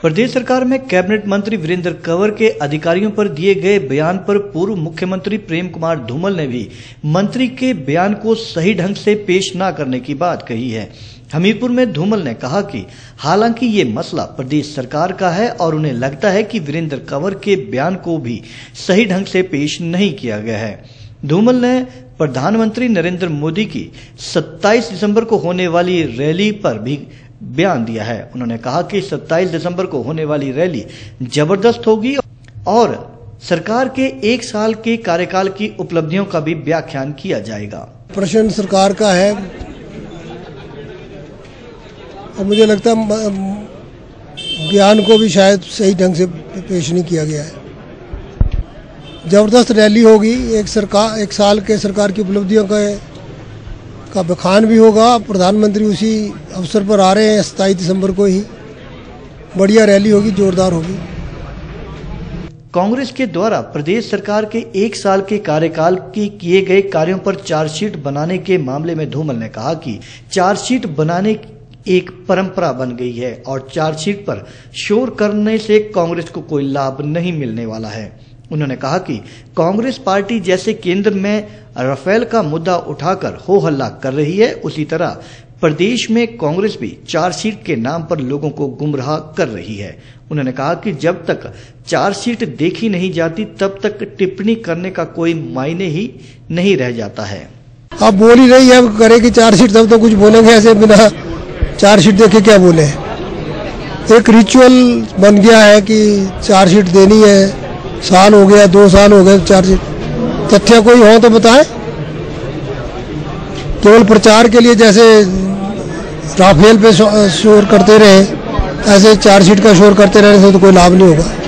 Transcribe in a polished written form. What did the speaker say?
प्रदेश सरकार में कैबिनेट मंत्री वीरेंद्र कंवर के अधिकारियों पर दिए गए बयान पर पूर्व मुख्यमंत्री प्रेम कुमार धूमल ने भी मंत्री के बयान को सही ढंग से पेश न करने की बात कही है। हमीरपुर में धूमल ने कहा कि हालांकि ये मसला प्रदेश सरकार का है और उन्हें लगता है कि वीरेंद्र कंवर के बयान को भी सही ढंग से पेश नहीं किया गया है। धूमल ने प्रधानमंत्री नरेंद्र मोदी की 27 दिसंबर को होने वाली रैली पर भी बयान दिया है। उन्होंने कहा कि 27 दिसंबर को होने वाली रैली जबरदस्त होगी और सरकार के 1 साल के कार्यकाल की उपलब्धियों का भी व्याख्यान किया जाएगा। प्रश्न सरकार का है और मुझे लगता है बयान को भी शायद सही ढंग से पेश नहीं किया गया है। जबरदस्त रैली होगी, एक साल के सरकार की उपलब्धियों का बखान भी होगा। प्रधानमंत्री उसी अवसर पर आ रहे हैं 27 दिसंबर को ही। बढ़िया रैली होगी, जोरदार होगी। कांग्रेस के द्वारा प्रदेश सरकार के 1 साल के कार्यकाल की किए गए कार्यों पर चार्जशीट बनाने के मामले में धूमल ने कहा कि चार्जशीट बनाने एक परंपरा बन गई है और चार्जशीट पर शोर करने से कांग्रेस को कोई लाभ नहीं मिलने वाला है। उन्होंने कहा कि कांग्रेस पार्टी जैसे केंद्र में राफेल का मुद्दा उठाकर हो हल्ला कर रही है, उसी तरह प्रदेश में कांग्रेस भी चार्जशीट के नाम पर लोगों को गुमराह कर रही है। उन्होंने कहा कि जब तक चार्जशीट देखी नहीं जाती तब तक टिप्पणी करने का कोई मायने ही नहीं रह जाता है। आप बोल ही रही है, करेगी चार्जशीट तब तो कुछ बोलेंगे, ऐसे बिना चार्जशीट देखे क्या बोले। एक रिचुअल बन गया है कि चार्जशीट देनी है, साल हो गया, 2 साल हो गए चार्जशीट। तथ्य कोई हो तो बताएं। केवल प्रचार के लिए जैसे राफेल पे शोर करते रहे, ऐसे चार्जशीट का शोर करते रहने से तो कोई लाभ नहीं होगा।